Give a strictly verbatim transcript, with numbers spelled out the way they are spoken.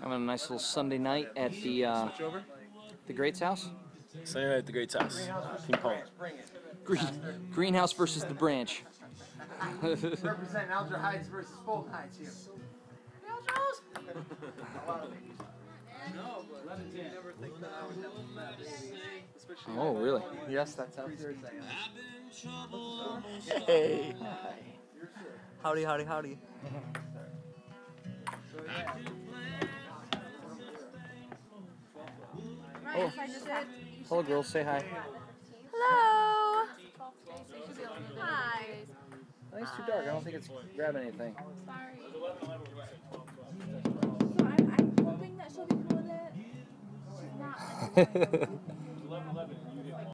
Having a nice little Sunday night at the uh, the Greats house. Sunday night at the Greats house. Ping pong. Green, greenhouse versus the branch. Represent Alger Heights versus Fulton Heights here. Oh, really? Yes, that's how serious I am. Hey. Howdy, howdy, howdy. Oh. Hello, girls. Say hi. Hello. Hi. Oh, it's too dark. I don't think it's grabbing anything. Sorry. So I'm, I'm hoping that she'll be cool with it. She's not.